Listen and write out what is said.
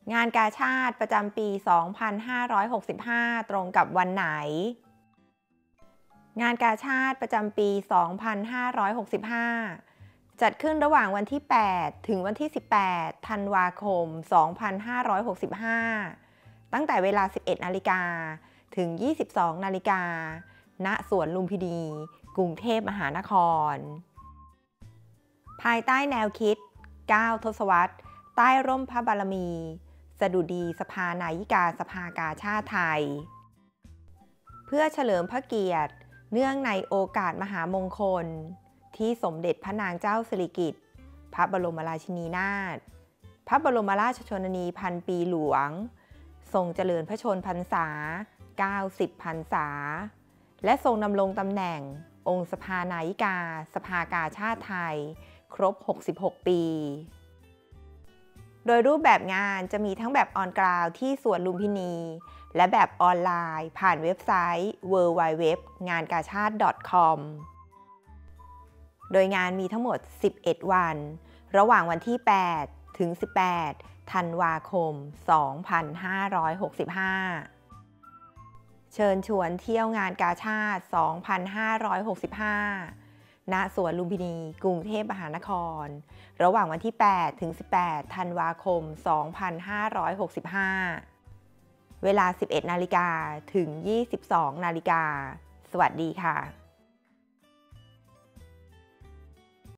งานกาชาดประจำปี 2565 ตรงกับวันไหน งานกาชาดประจำปี 2565 จัดขึ้นระหว่างวันที่ 8 ถึงวันที่ 18 ธันวาคม 2565 ตั้งแต่เวลา 11 นาฬิกา ถึง 22 นาฬิกา ณ สวนลุมพินี กรุงเทพมหานคร ภายใต้แนวคิด 9 ทศวรรษ ใต้ร่มพระบารมี สดุดีสภานายิกาสภากาชาดไทย เพื่อเฉลิมพระเกียรติเนื่องในโอกาสมหามงคลที่สมเด็จพระนางเจ้าสิริกิติ์พระบรมราชินีนาถพระบรมราชชนนีพันปีหลวงทรงเจริญพระชนพรรษา 90 พรรษาและทรงดำรงตำแหน่งองค์สภานายิกาสภากาชาดไทยครบ 66 ปี โดยรูปแบบงานจะมีทั้งแบบออนกราวด์ที่สวนลุมพินี และแบบออนไลน์ผ่านเว็บไซต์ www.ngankachad.com โดยงานมีทั้งหมด 11 วัน ระหว่างวันที่ 8 ถึง 18 ธันวาคม 2565 เชิญชวนเที่ยวงานกาชาด 2565 ณ สวนลุมพินี กรุงเทพมหานคร ระหว่างวันที่ 8 ถึง 18 ธันวาคม 2565 เวลา 11 นาฬิกา ถึง 22 นาฬิกา สวัสดีค่ะ